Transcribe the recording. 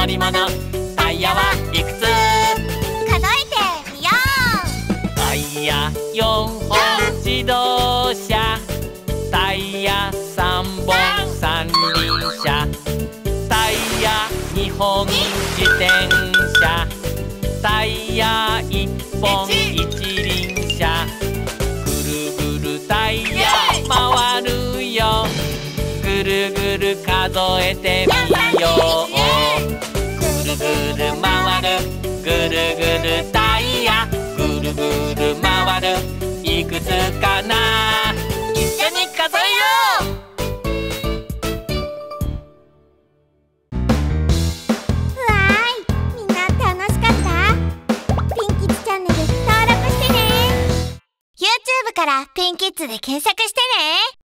乗り物、タイヤはいくつ？ 数えてみよう。 タイヤ4本自動車、タイヤ3本三輪車、タイヤ2本自転車、タイヤ1本一輪車。ぐるぐるタイヤ回るよ、ぐるぐる数えてみよう。ぐるぐる回る、ぐるぐるタイヤ、ぐるぐる回る、いくつかな？一緒に数えよう。 うわーい、みんな楽しかった？ピンキッズチャンネル登録してね。 YouTube からピンキッズで検索してね。